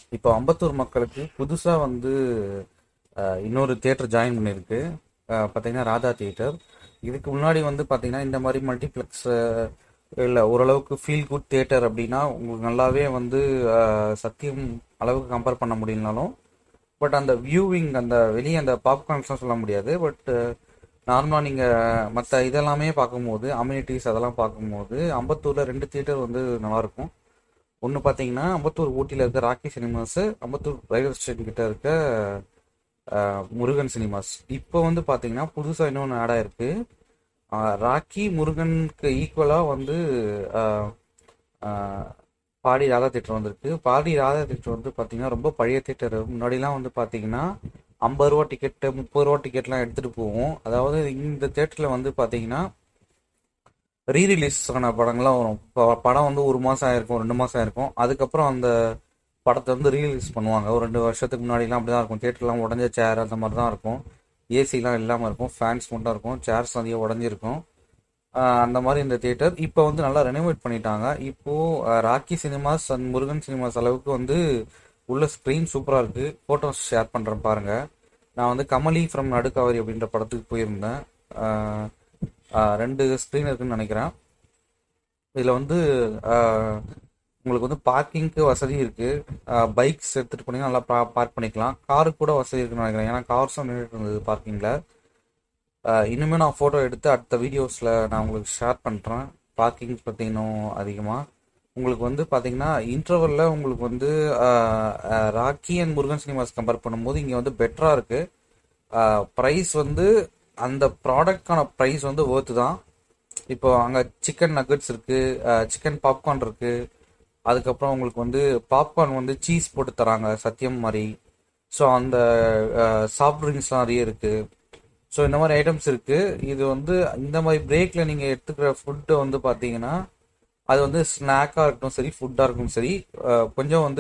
இப்போ அம்பத்தூர் மக்களுக்கு புதுசாக வந்து இன்னொரு தியேட்டர் ஜாயின் பண்ணியிருக்கு. பார்த்தீங்கன்னா ராதா தியேட்டர். இதுக்கு முன்னாடி வந்து பார்த்தீங்கன்னா இந்த மாதிரி மல்டிப்ளெக்ஸ் இல்லை ஓரளவுக்கு ஃபீல் குட் தியேட்டர் அப்படின்னா உங்களுக்கு நல்லாவே வந்து சத்தியம் அளவுக்கு கம்பேர் பண்ண முடியலனாலும், பட் அந்த வியூவிங் அந்த வெளியே அந்த பாப்கார்ன்ஸ்லாம் சொல்ல முடியாது. பட் நார்மலாக நீங்கள் மற்ற இதெல்லாமே பார்க்கும்போது அம்யூனிட்டிஸ் அதெல்லாம் பார்க்கும்போது அம்பத்தூரில் ரெண்டு தியேட்டர் வந்து நல்லாயிருக்கும். ஒன்று பார்த்தீங்கன்னா அம்பத்தூர் ஊட்டியில் இருக்க Rakki cinemas, Ambattur railway station கிட்ட இருக்க முருகன் சினிமாஸ். இப்போ வந்து பார்த்தீங்கன்னா புதுசாக இன்னொன்று ஆட் ஆயிருக்கு. ராக்கி முருகனுக்கு ஈக்குவலாக வந்து அஹ், அஹ், பாடி ராதா தேட்டர் வந்திருக்கு. பாடி ராதா தேட்டர் வந்து பார்த்தீங்கன்னா ரொம்ப பழைய தேட்டர். முன்னாடிலாம் வந்து பார்த்தீங்கன்னா 50 ரூபா டிக்கெட்டு 30 ரூபா டிக்கெட்லாம் எடுத்துகிட்டு போவோம். அதாவது இந்த தேட்டரில் வந்து பார்த்தீங்கன்னா ரீரிலீஸ் ஆன படங்கள்லாம் வரும். படம் வந்து 1 மாதம் ஆயிருக்கும், 2 மாதம் ஆயிருக்கும். அதுக்கப்புறம் அந்த படத்தை வந்து ரீரிலீஸ் பண்ணுவாங்க. ஒரு 2 வருஷத்துக்கு முன்னாடிலாம் அப்படி தான் இருக்கும். தேட்டர்லாம் உடஞ்ச சேர் அந்த மாதிரி தான் இருக்கும். ஏசிலாம் இல்லாமல் இருக்கும், ஃபேன்ஸ் மட்டும் இருக்கும், சேர்ஸ் நிறைய உடஞ்சிருக்கும். அந்த மாதிரி இந்த தியேட்டர் இப்போ வந்து நல்லா ரெனோவேட் பண்ணிட்டாங்க. இப்போது Rakki cinemas and Murugan cinemas அளவுக்கு வந்து உள்ள ஸ்க்ரீன் சூப்பராக இருக்குது. ஃபோட்டோஸ் ஷேர் பண்ணுறேன் பாருங்கள். நான் வந்து கமலி ஃப்ரம் நடுக்காவரி அப்படின்ற படத்துக்கு போயிருந்தேன். 2 ஸ்க்ரீன் இருக்குன்னு நினைக்கிறேன். இதில் வந்து ஆஹ், உங்களுக்கு வந்து பார்க்கிங்க்கு வசதி இருக்குது. பைக்ஸ் எடுத்துகிட்டு போனீங்கன்னா நல்லா பார்க் பண்ணிக்கலாம். காருக்கு கூட வசதி இருக்குன்னு நினைக்கிறேன். ஏன்னா கார்ஸும் நின்றுட்டு இருந்தது பார்க்கிங்கில். இன்னுமே நான் ஃபோட்டோ எடுத்து அடுத்த வீடியோஸில் நான் உங்களுக்கு ஷேர் பண்ணுறேன். பார்க்கிங் பற்றி இன்னும் அதிகமாக உங்களுக்கு வந்து பார்த்தீங்கன்னா இன்டர்வலில் உங்களுக்கு வந்து Rakki and Murugan cinemas compare பண்ணும்போது இங்கே வந்து பெட்டராக இருக்குது. ப்ரைஸ் வந்து அந்த ப்ராடக்ட்கான ப்ரைஸ் வந்து ஒர்த்து தான். இப்போ அங்கே சிக்கன் நக்கட்ஸ் இருக்குது, சிக்கன் பாப்கார்ன் இருக்குது. அதுக்கப்புறம் உங்களுக்கு வந்து பாப்கார்ன் வந்து சீஸ் போட்டு தராங்க சத்தியம் மாதிரி. ஸோ அந்த சாஃப்ட் ட்ரிங்க்ஸ்லாம் நிறைய இருக்குது. ஸோ இந்த மாதிரி ஐட்டம்ஸ் இருக்குது. இது வந்து இந்த மாதிரி பிரேக்கில் நீங்கள் எடுத்துக்கிற ஃபுட்டு வந்து பார்த்தீங்கன்னா அது வந்து ஸ்நாக்காக இருக்கட்டும் சரி, ஃபுட்டாக இருக்கட்டும் சரி, கொஞ்சம் வந்து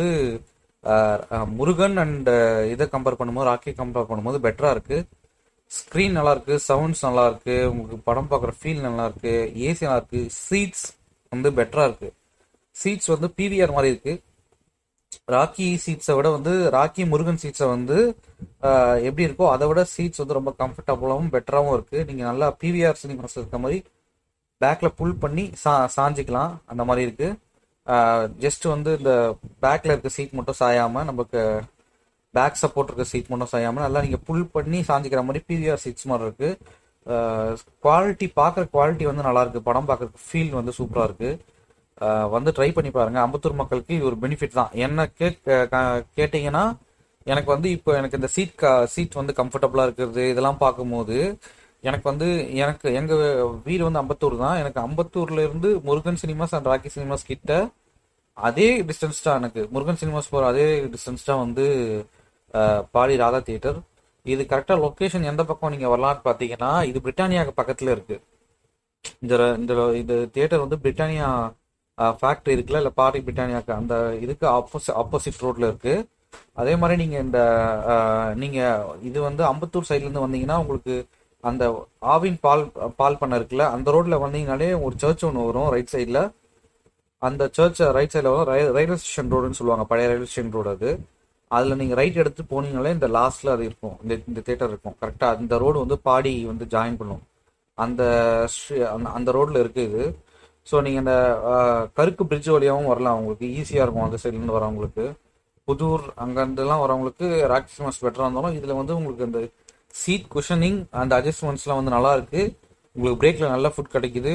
முருகன் அண்ட் இதை கம்பேர் பண்ணும்போது, ராக்கி கம்பேர் பண்ணும்போது பெட்டராக இருக்குது. ஸ்க்ரீன் நல்லா இருக்கு, சவுண்ட்ஸ் நல்லா இருக்கு, உங்களுக்கு படம் பார்க்குற ஃபீல் நல்லா இருக்கு, ஏசி நல்லா இருக்கு, சீட்ஸ் வந்து பெட்டரா இருக்கு. சீட்ஸ் வந்து பிவிஆர் மாதிரி இருக்கு. ராக்கி சீட்ஸை விட வந்து ராக்கி முருகன் சீட்ஸை வந்து எப்படி இருக்கோ அதை விட சீட்ஸ் வந்து ரொம்ப கம்ஃபர்டபுளாகவும் பெட்டராகவும் இருக்கு. நீங்க நல்லா பிவிஆர் சினிமாஸ் இருக்க மாதிரி பேக்ல புல் பண்ணி சாஞ்சிக்கலாம். அந்த மாதிரி இருக்கு. ஜஸ்ட் வந்து இந்த பேக்ல இருக்க சீட் மட்டும் சாயாம நமக்கு பேக் சப்போர்ட் இருக்க சீட் மட்டும் சாயாமல் நல்லா நீங்கள் புல் பண்ணி சாஞ்சிக்கிற மாதிரி பிவிஆர் சீட்ஸ் மாதிரி இருக்குது. குவாலிட்டி பார்க்குற குவாலிட்டி வந்து நல்லாயிருக்கு. படம் பார்க்குறதுக்கு ஃபீல் வந்து சூப்பராக இருக்குது. வந்து ட்ரை பண்ணி பாருங்கள். அம்பத்தூர் மக்களுக்கு இது ஒரு பெனிஃபிட் தான். என்ன கேட்டிங்கன்னா எனக்கு வந்து இப்போ எனக்கு இந்த சீட் வந்து கம்ஃபர்டபுளாக இருக்கிறது இதெல்லாம் பார்க்கும்போது எனக்கு எங்கள் வீடு வந்து அம்பத்தூர் தான். எனக்கு அம்பத்தூர்ல இருந்து Murugan cinemas and Rakki cinemas கிட்ட அதே டிஸ்டன்ஸ் தான். எனக்கு முருகன் சினிமாஸ் போகிற அதே டிஸ்டன்ஸ் தான் வந்து பாடி ராதா தியேட்டர். இது கரெக்டாக லொக்கேஷன் எந்த பக்கம் நீங்கள் வரலான்னு பார்த்தீங்கன்னா இது பிரிட்டானியாவுக்கு பக்கத்தில் இருக்குது. இந்த இந்த இது தியேட்டர் வந்து பிரிட்டானியா ஃபேக்ட்ரி இருக்குல்ல, இல்லை பாடி பிரிட்டானியாவுக்கு அந்த இதுக்கு ஆப்போசிட் ரோட்டில் இருக்குது. அதே மாதிரி நீங்கள் நீங்கள் இது வந்து அம்பத்தூர் சைட்லேருந்து வந்தீங்கன்னா உங்களுக்கு அந்த ஆவின் பால் பண்ண இருக்குல்ல, அந்த ரோட்டில் வந்தீங்கனாலே ஒரு சர்ச் ஒன்று வரும் ரைட் சைடில். அந்த சர்ச் ரைட் சைடில் வரும். ரயில்வே ஸ்டேஷன் ரோடுன்னு சொல்லுவாங்க, பழைய ரயில்வே ஸ்டேஷன் ரோடு அது. அதில் நீங்கள் ரைட் எடுத்து போனீங்களே இந்த லாஸ்ட்டில் அது இருக்கும், இந்த தேட்டர் இருக்கும். கரெக்டாக அந்த ரோடு வந்து பாடி வந்து ஜாயின் பண்ணும். அந்த அந்த ரோட்டில் இருக்குது இது. ஸோ நீங்கள் இந்த கருக்கு பிரிட்ஜ் வழியாகவும் வரலாம். உங்களுக்கு ஈஸியாக இருக்கும் அந்த சைட்லேருந்து வரவங்களுக்கு. புதூர் அங்கேருந்துலாம் வரவங்களுக்கு ராக்கி சினிமாஸ் பெட்டராக இருந்தாலும் இதில் வந்து உங்களுக்கு அந்த சீட் குஷனிங் அந்த அட்ஜஸ்ட்மெண்ட்ஸ்லாம் வந்து நல்லா இருக்குது. உங்களுக்கு பிரேக்கில் நல்ல ஃபுட் கிடைக்குது.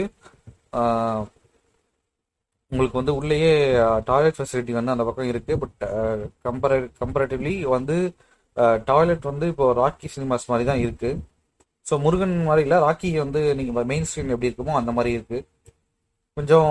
உங்களுக்கு வந்து உள்ளேயே டாய்லெட் ஃபெசிலிட்டி வந்து அந்த பக்கம் இருக்குது. பட் கம்பேரட்டிவ்லி வந்து டாய்லெட் வந்து இப்போ ராக்கி சினிமாஸ் மாதிரி தான் இருக்குது. ஸோ முருகன் மாதிரி இல்லை, ராக்கி வந்து நீங்கள் மெயின் ஸ்க்ரீன் எப்படி இருக்குமோ அந்த மாதிரி இருக்குது. கொஞ்சம்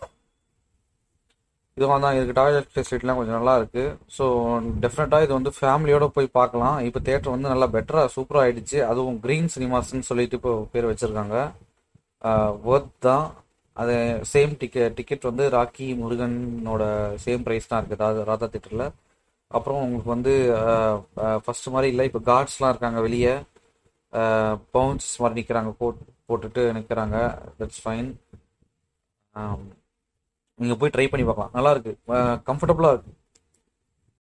இதுவாக தான் இருக்குது. டாய்லெட் ஃபெசிலிட்டிலாம் கொஞ்சம் நல்லா இருக்குது. ஸோ டெஃபினட்டாக இது வந்து ஃபேமிலியோடு போய் பார்க்கலாம். இப்போ தேட்டர் வந்து நல்லா பெட்டராக சூப்பராக ஆகிடுச்சு. அதுவும் க்ரீன் சினிமாஸ்ன்னு சொல்லிட்டு இப்போ பேர் வச்சுருக்காங்க. ஒர்த் தான். அது சேம் டிக்கெட் வந்து ராக்கி முருகனோட சேம் ப்ரைஸ் தான் இருக்குது ராதா தேட்டரில். அப்புறம் உங்களுக்கு வந்து ஃபஸ்ட்டு மாதிரி இல்லை, இப்போ கார்ட்ஸ்லாம் இருக்காங்க வெளியே. பவுன்ஸ் மாதிரி நிற்கிறாங்க, போட்டுட்டு நிற்கிறாங்க. That's fine. நீங்கள் போய் ட்ரை பண்ணி பார்க்கலாம். நல்லாயிருக்கு, கம்ஃபர்டபுளாக இருக்குது.